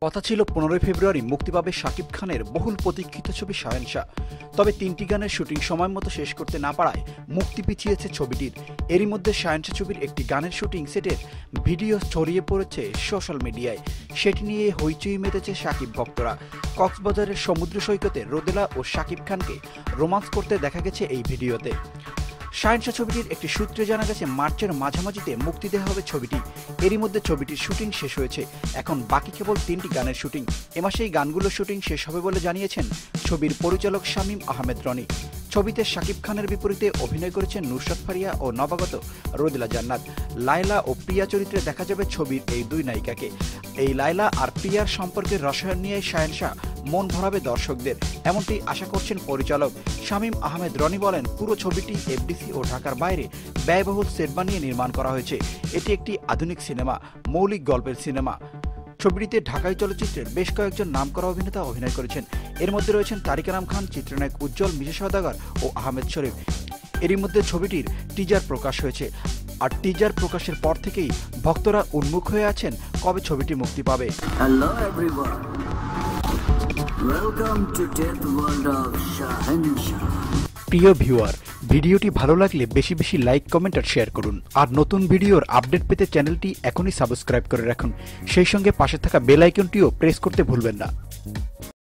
কথা ছিল 15 ফেব্রুয়ারি মুক্তি পাবে শাকিব খানের বহুল প্রতীক্ষিত ছবি শাহেনশা। তবে 3টি গানের শুটিং সময় মতো শেষ করতে না পারায় মুক্তি পিছিয়েছে ছবিটির। এরই মধ্যে শাহেনশা ছবির একটি গানের শুটিং সেটের ভিডিও ছড়িয়ে পড়েছে সোশ্যাল মিডিয়ায়। সেটি নিয়ে হইচই মেতেছে শাকিব ভক্তরা। কক্সবাজারের সমুদ্র সৈকতে রোদেলা ও শাকিব খানকে রোমান্স করতে দেখা গেছে এই ভিডিওতে। শাহেনশা ছবিটির একটি সূত্রে জানা গেছে মার্চের মাঝামাঝিতে মুক্তি দেওয়া হবে ছবিটি। এরই মধ্যে ছবিটির শুটিং শেষ হয়েছে, এখন বাকি কেবল 3টি গানের শুটিং। এ মাসে এই গানগুলোর শুটিং শেষ হবে বলে জানিয়েছেন ছবির পরিচালক শামীম আহমেদ রনি। ছবিতে শাকিব খানের বিপরীতে অভিনয় করেছেন নুসরাত ফারিয়া ও নবাগত রোদেলা জান্নাত। লায়লা ও প্রিয়া চরিত্রে দেখা যাবে ছবির এই দুই নায়িকাকে। এই লায়লা আর প্রিয়ার সম্পর্কের রসায়ন নিয়ে শাহেনশা মন ভরাবে দর্শকদের, এমনটি আশা করছেন পরিচালক শামীম আহমেদ রনি। বলেন, পুরো ছবিটি এফডিসি ও ঢাকার বাইরে ব্যয়বহুল সেট বানিয়ে নির্মাণ করা হয়েছে। এটি একটি আধুনিক সিনেমা, মৌলিক গল্পের সিনেমা। ছবিটিতে ঢাকাই চলচ্চিত্রের বেশ কয়েকজন নামকরা অভিনেতা অভিনয় করেছেন। এর মধ্যে রয়েছেন তারিক আনাম খান, চিত্রনায়ক উজ্জ্বল, মিশা সওদাগর ও আহমেদ শরীফ। এরই মধ্যে ছবিটির টিজার প্রকাশ হয়েছে। আর টিজার প্রকাশের পর থেকেই ভক্তরা উন্মুখ হয়ে আছেন কবে ছবিটি মুক্তি পাবে। Hello everyone. Welcome to Death World of Shahenshah. প্রিয় ভিউয়ার, ভিডিওটি ভালো লাগলে বেশি বেশি লাইক, কমেন্ট আর শেয়ার করুন। আর নতুন ভিডিওর আপডেট পেতে চ্যানেলটি এখনই সাবস্ক্রাইব করে রাখুন। সেই সঙ্গে পাশে থাকা বেল আইকনটিও প্রেস করতে ভুলবেন না।